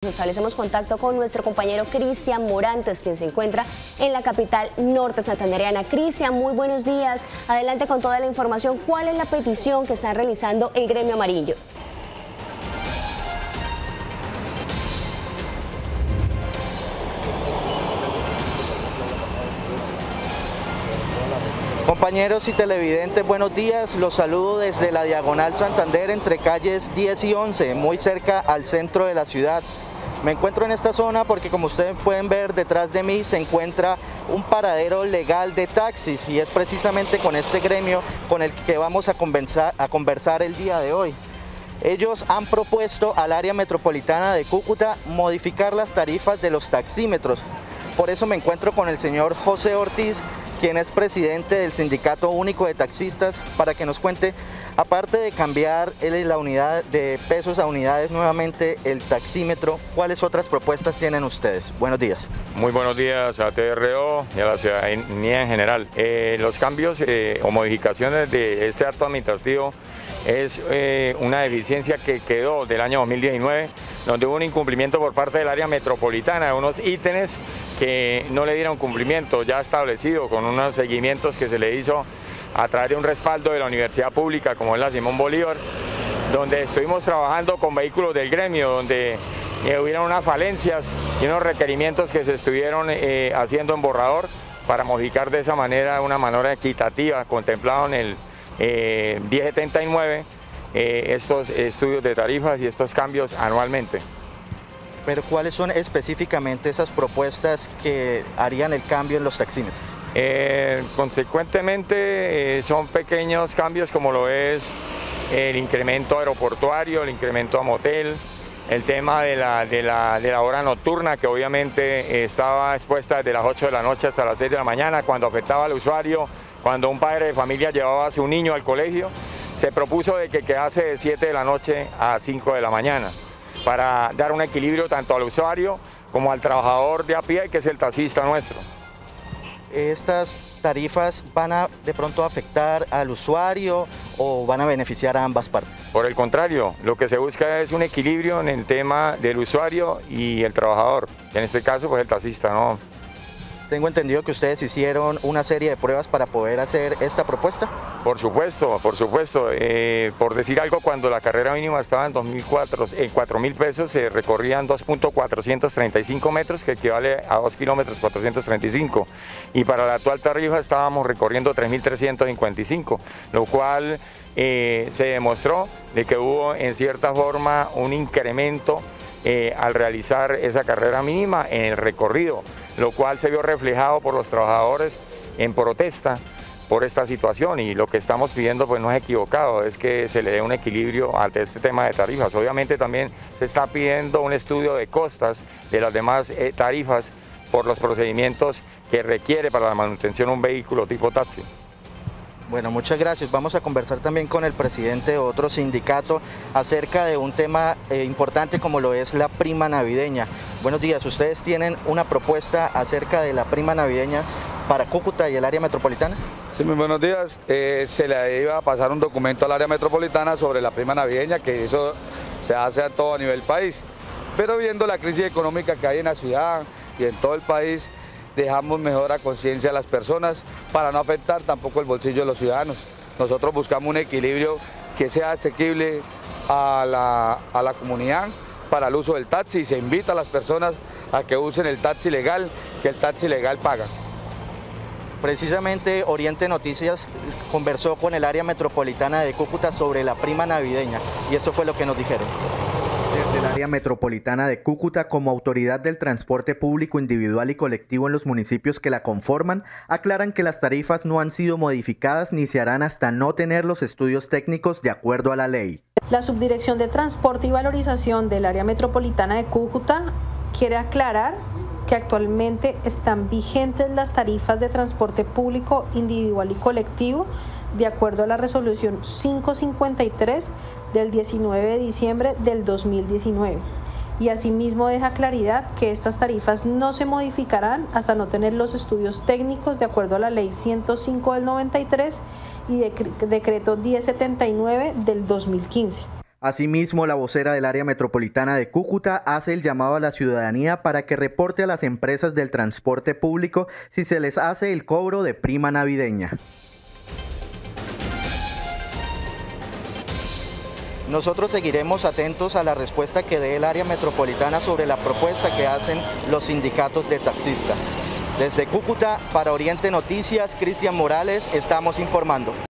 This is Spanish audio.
Establecemos contacto con nuestro compañero Cristian Morantes, quien se encuentra en la capital norte santandereana. Cristian, muy buenos días. Adelante con toda la información. ¿Cuál es la petición que está realizando el Gremio Amarillo? Compañeros y televidentes, buenos días. Los saludo desde la Diagonal Santander entre calles 10 y 11, muy cerca al centro de la ciudad. Me encuentro en esta zona porque, como ustedes pueden ver, detrás de mí se encuentra un paradero legal de taxis y es precisamente con este gremio con el que vamos a conversar el día de hoy. Ellos han propuesto al área metropolitana de Cúcuta modificar las tarifas de los taxímetros. Por eso me encuentro con el señor José Ortiz, quien es presidente del Sindicato Único de Taxistas, para que nos cuente, aparte de cambiar la unidad de pesos a unidades nuevamente, el taxímetro, ¿cuáles otras propuestas tienen ustedes? Buenos días. Muy buenos días a TRO y a la ciudadanía en general. Los cambios o modificaciones de este acto administrativo es una deficiencia que quedó del año 2019, donde hubo un incumplimiento por parte del área metropolitana de unos ítems que no le dieron cumplimiento ya establecido, con unos seguimientos que se le hizo a través de un respaldo de la universidad pública como es la Simón Bolívar, donde estuvimos trabajando con vehículos del gremio, donde hubieron unas falencias y unos requerimientos que se estuvieron haciendo en borrador para modificar de esa manera, de una manera equitativa, contemplado en el 1079, estos estudios de tarifas y estos cambios anualmente. Pero ¿cuáles son específicamente esas propuestas que harían el cambio en los taxímetros? Consecuentemente son pequeños cambios como lo es el incremento aeroportuario, el incremento a motel, el tema de la hora nocturna, que obviamente estaba expuesta desde las 8 de la noche hasta las 6 de la mañana, cuando afectaba al usuario, cuando un padre de familia llevaba a su niño al colegio. Se propuso de que quedase de 7 de la noche a 5 de la mañana, para dar un equilibrio tanto al usuario como al trabajador de a pie, que es el taxista nuestro. ¿Estas tarifas van a de pronto afectar al usuario o van a beneficiar a ambas partes? Por el contrario, lo que se busca es un equilibrio en el tema del usuario y el trabajador, que en este caso pues el taxista, ¿no? Tengo entendido que ustedes hicieron una serie de pruebas para poder hacer esta propuesta. Por supuesto, por supuesto. Por decir algo, cuando la carrera mínima estaba en 4.000 pesos, se recorrían 2.435 metros, que equivale a 2 kilómetros 435. Y para la actual tarifa estábamos recorriendo 3.355, lo cual se demostró de que hubo en cierta forma un incremento al realizar esa carrera mínima en el recorrido, lo cual se vio reflejado por los trabajadores en protesta por esta situación, y lo que estamos pidiendo pues no es equivocado, es que se le dé un equilibrio a este tema de tarifas. Obviamente también se está pidiendo un estudio de costas de las demás tarifas por los procedimientos que requiere para la manutención un vehículo tipo taxi. Bueno, muchas gracias. Vamos a conversar también con el presidente de otro sindicato acerca de un tema importante como lo es la prima navideña. Buenos días, ¿ustedes tienen una propuesta acerca de la prima navideña para Cúcuta y el área metropolitana? Sí, muy buenos días. Se le iba a pasar un documento al área metropolitana sobre la prima navideña, que eso se hace a todo a nivel país. Pero viendo la crisis económica que hay en la ciudad y en todo el país, dejamos mejor a conciencia a las personas para no afectar tampoco el bolsillo de los ciudadanos. Nosotros buscamos un equilibrio que sea asequible a la comunidad para el uso del taxi, y se invita a las personas a que usen el taxi legal, que el taxi legal paga. Precisamente Oriente Noticias conversó con el área metropolitana de Cúcuta sobre la prima navideña y eso fue lo que nos dijeron. Desde el área metropolitana de Cúcuta, como autoridad del transporte público individual y colectivo en los municipios que la conforman, aclaran que las tarifas no han sido modificadas ni se harán hasta no tener los estudios técnicos de acuerdo a la ley. La Subdirección de Transporte y Valorización del área metropolitana de Cúcuta quiere aclarar que actualmente están vigentes las tarifas de transporte público individual y colectivo de acuerdo a la resolución 553 del 19 de diciembre del 2019. Y asimismo deja claridad que estas tarifas no se modificarán hasta no tener los estudios técnicos de acuerdo a la ley 105 del 93 y decreto 1079 del 2015. Asimismo, la vocera del área metropolitana de Cúcuta hace el llamado a la ciudadanía para que reporte a las empresas del transporte público si se les hace el cobro de prima navideña. Nosotros seguiremos atentos a la respuesta que dé el área metropolitana sobre la propuesta que hacen los sindicatos de taxistas. Desde Cúcuta, para Oriente Noticias, Cristian Morales, estamos informando.